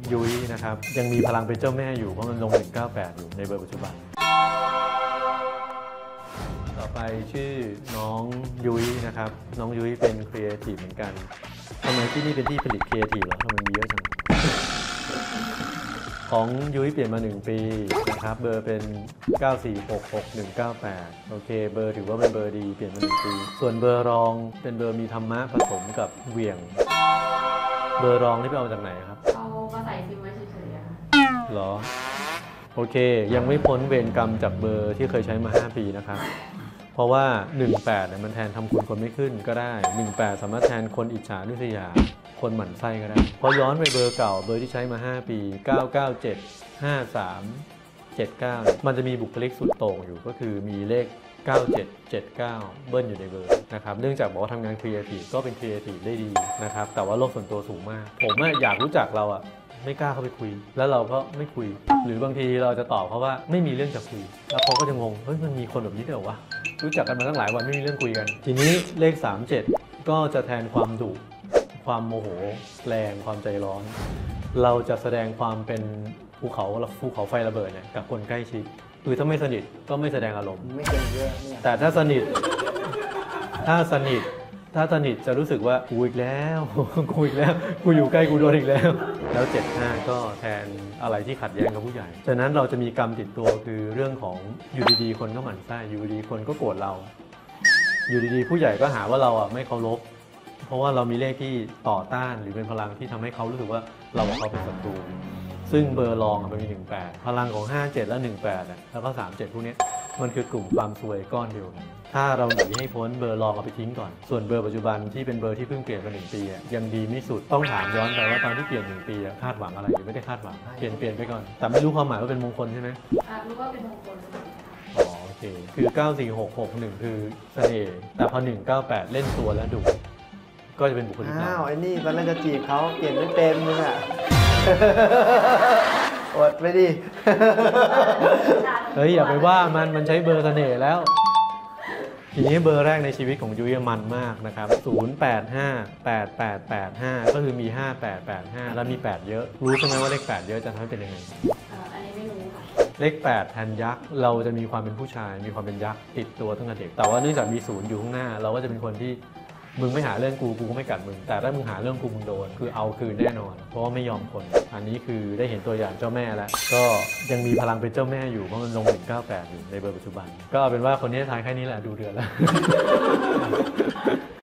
ยุ้ยนะครับยังมีพลังเป็นเจ้าแม่อยู่เพราะมันลง198อยู่ในเบอร์ปัจจุบันต่อไปชื่อน้องยุ้ยนะครับน้องยุ้ยเป็นครีเอทีฟเหมือนกันทำไมที่นี่เป็นที่ผลิตครีเอทีฟเหรอทำไมมีเยอะจังของยุ้ยเปลี่ยนมา1ปีนะครับเบอร์เป็น9466198โอเคเบอร์ถือว่าเป็นเบอร์ดีเปลี่ยนมา1ปีส่วนเบอร์รองเป็นเบอร์มีธรรมะผสมกับเหวี่ยงเบอร์รองที่ไปเอามาจากไหนครับเอามาใส่ซิมไว้เฉยๆอะหรอโอเคยังไม่พ้นเวรกรรมจากเบอร์ที่เคยใช้มา5ปีนะครับเพราะว่า18เนี่ยมันแทนทำคุณคนไม่ขึ้นก็ได้18สามารถแทนคนอิจฉาริษยาคนหมั่นไส้ก็ได้พอย้อนไปเบอร์เก่าเบอร์ที่ใช้มา5ปี997 53 79มันจะมีบุคลิกสุดโต่งอยู่ก็คือมีเลข9779เบิ้ลอยู่ในเบอร์นะครับเนื่องจากบอกว่าทำงานครีเอทีฟก็เป็นครีเอทีฟได้ดีนะครับแต่ว่าโลกส่วนตัวสูงมากผมอยากรู้จักเราอะไม่กล้าเข้าไปคุยแล้วเราก็ไม่คุยหรือบางทีเราจะตอบเขาว่าไม่มีเรื่องจะคุยแล้วเขาก็จะงงเฮ้ยมันมีคนแบบนี้ด้วยเหรอวะรู้จักกันมาตั้งหลายวันไม่มีเรื่องคุยกันทีนี้เลข37ก็จะแทนความดุความโมโหแรงความใจร้อนเราจะแสดงความเป็นภูเขาไฟระเบิดเนี่ยกับคนใกล้ชิดคือถ้าไม่สนิทก็ไม่แสดงอารมณ์ไม่เกินเยอะแต่ถ้าสนิทจะรู้สึกว่ากูอีกแล้วกูอยู่ใกล้กูโดนอีกแล้ว75ก็แทนอะไรที่ขัดแย้งกับผู้ใหญ่ฉะนั้นเราจะมีกรรมติดตัวคือเรื่องของอยู่ดีๆคนก็หมั่นไส้อยู่ดีๆคนก็โกรธเราอยู่ดีๆผู้ใหญ่ก็หาว่าเราไม่เคารพเพราะว่าเรามีเลขที่ต่อต้านหรือเป็นพลังที่ทำให้เขารู้สึกว่าเรากับเขาเป็นศัตรูซึ่งเบอร์รองมันมี18พลังของ57และ18แล้วก็37พวกนี้มันคือกลุ่มความซวยก้อนเดียวกันถ้าเราหนีให้พ้นเบอร์รองเอาไปทิ้งก่อนส่วนเบอร์ปัจจุบันที่เป็นเบอร์ที่เพิ่งเปลี่ยนมา1ปียังดีไม่สุดต้องถามย้อนไปว่าตอนที่เปลี่ยน1ปีคาดหวังอะไรหรือไม่ได้คาดหวังเปลี่ยนไปก่อนแต่ไม่รู้ความหมายว่าเป็นมงคลใช่ไหมรู้ว่าเป็นมงคลอ๋อโอเคคือ94661คือเสน่ห์แต่พอ198เล่นตัวแล้วดุก็จะเป็นบุคลิกอ้าวไอ้นี่ตอนแรกจะจีบเขาเปลี่ยนไม่เป็นมึงอ่ะอดไปดิเฮ้ยอย่าไปว่ามันใช้เบอร์เสน่ห์แล้วทีนี้เบอร์แรกในชีวิตของยุ้ยมันมากนะครับ0858885ก็คือมี5885แล้วมี8เยอะรู้ใช่ไหมว่าเลข8เยอะจะทำให้เป็นยังไงอันนี้ไม่รู้ค่ะเลข8แทนยักษ์เราจะมีความเป็นผู้ชายมีความเป็นยักษ์ติดตัวตั้งแต่เด็กแต่ว่าเนื่องจากมี0อยู่ข้างหน้าเราก็จะเป็นคนที่มึงไม่หาเรื่องกูก็ไม่กัดมึงแต่ถ้ามึงหาเรื่องกูมึงโดนคือเอาคืนแน่นอนเพราะว่าไม่ยอมคนอันนี้คือได้เห็นตัวอย่างเจ้าแม่แล้วก็ยังมีพลังเป็นเจ้าแม่อยู่เพราะมันลง198อยู่ในเบอร์ปัจจุบันก็เอาเป็นว่าคนนี้ทายแค่นี้แหละดูเดือดแล้ว